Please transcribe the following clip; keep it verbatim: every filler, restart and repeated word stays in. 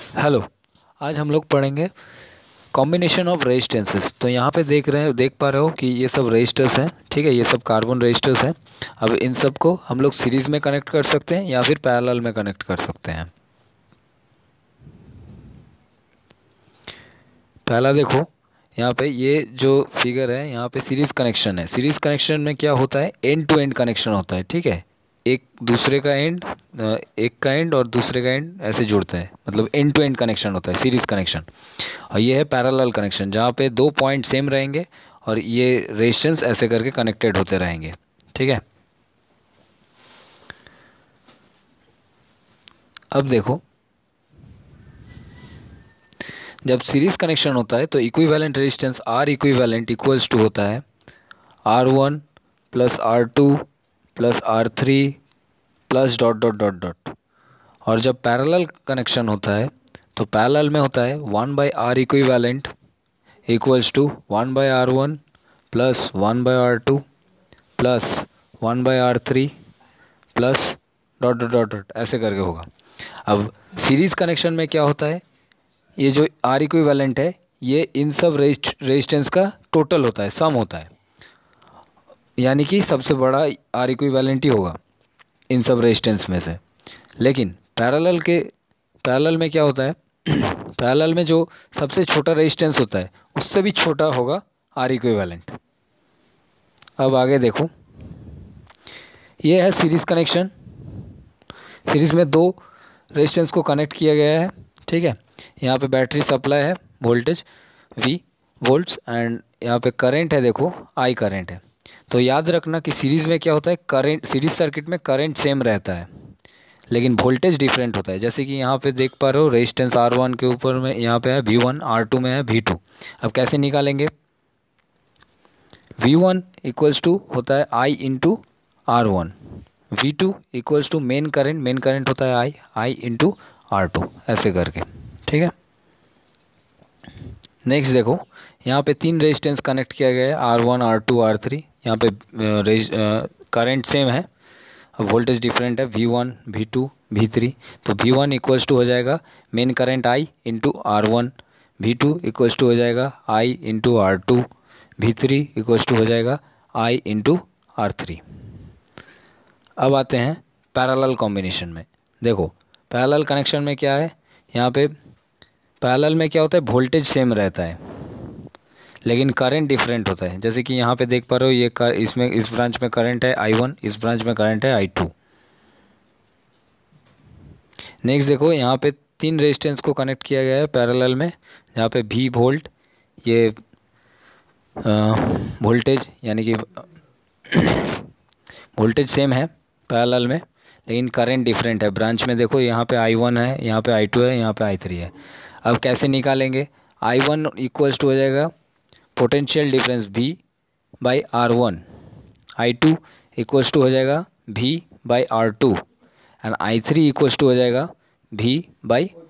Hello. आज हम लोग पढ़ेंगे कॉम्बिनेशन ऑफ रेजिस्टेंसेस। तो यहाँ पे देख रहे हैं देख पा रहे हो कि ये सब रेजिस्टर्स हैं, ठीक है। ये सब कार्बन रेजिस्टर्स हैं। अब इन सब को हम लोग सीरीज में कनेक्ट कर सकते हैं या फिर पैरेलल में कनेक्ट कर सकते हैं। पहला देखो, यहाँ पे ये जो फिगर है यहाँ पे सीरीज कनेक्शन है। सीरीज कनेक्शन में क्या होता है, एंड टू एंड कनेक्शन होता है, ठीक है। एक दूसरे का एंड, एक का एंड और दूसरे का एंड ऐसे जुड़ते हैं, मतलब एंड टू एंड कनेक्शन होता है सीरीज कनेक्शन। और ये है पैरेलल कनेक्शन, जहाँ पे दो पॉइंट सेम रहेंगे और ये रेजिस्टेंस ऐसे करके कनेक्टेड होते रहेंगे, ठीक है। अब देखो, जब सीरीज कनेक्शन होता है तो equivalent resistance R equivalent equals to होता है R one plus R two plus R three plus dot dot dot dot. और जब पैरेलल कनेक्शन होता है तो पैरेलल में होता है one by R equivalent equals to one by R one plus one by R two plus one by R three plus dot dot dot dot ऐसे करके होगा। अब सीरीज कनेक्शन में क्या होता है, ये जो आर इक्विवेलेंट है ये इन सब रेजिस्टेंस का टोटल होता है, सम होता है। यानी कि सबसे बड़ा आर इक्विवेलेंट ही होगा इन सब रेजिस्टेंस में से। लेकिन पैरेलल के पैरेलल में क्या होता है पैरेलल में जो सबसे छोटा रेजिस्टेंस होता है उससे भी छोटा होगा आर इक्विवेलेंट। अब आगे देखो, ये है सीरीज कनेक्शन। सीरीज में दो रेजिस्टेंस को कनेक्ट किया गया है, ठीक है। यहाँ पे बैटरी सप्लाई है, वोल्टेज वी वोल्ट्स, एंड यहाँ पे करंट है, देखो आई करंट है। तो याद रखना कि सीरीज में क्या होता है, करंट सीरीज सर्किट में करंट सेम रहता है लेकिन वोल्टेज डिफरेंट होता है। जैसे कि यहाँ पे देख पा रहे हो, रेजिस्टेंस आर वन के ऊपर में यहाँ पे है वी वन, आर टू में है वी टू। अब कैसे निकालेंगे, वी वन इक्वल्स टू होता है I into R one, V two equals to main current, main current होता है I I into R two, ऐसे करके, ठीक है। नेक्स्ट देखो, यहाँ पे तीन रेजिस्टेंस कनेक्ट किया गया है, R one R two R three. यहाँ पे करंट सेम है, वोल्टेज डिफरेंट है V one V two V three. तो वी वन इक्वल्स टू हो जाएगा main current I into R one, V two equals to हो जाएगा I into R two, V three equals to हो जाएगा I into are three. अब आते हैं पैरेलल कॉम्बिनेशन में। देखो पैरेलल कनेक्शन में क्या है, यहाँ पे पैरेलल में क्या होता है, वोल्टेज सेम रहता है लेकिन करंट डिफरेंट होता है। जैसे कि यहाँ पे देख पा रहे हो, ये कर, इसमें इस ब्रांच में करंट है आई वन, इस ब्रांच में करंट है आई टू। नेक्स्ट देखो, यहाँ पे तीन रेजिस्टेंस को कनेक्ट किया गया है पैरेलल में, यहाँ पे भी वोल्ट, ये वोल्टेज यानी कि वोल्टेज सेम है पैरेलल में लेकिन करंट डिफरेंट है। ब्रांच में देखो, यहाँ पे आई वन है, यहाँ पे आई टू है, यहाँ पे आई थ्री है। अब कैसे निकालेंगे, आई वन इक्वल्स टू हो जाएगा potential difference V by R one, I two equals to हो जाएगा V by R two, and I three equals to हो जाएगा V बाई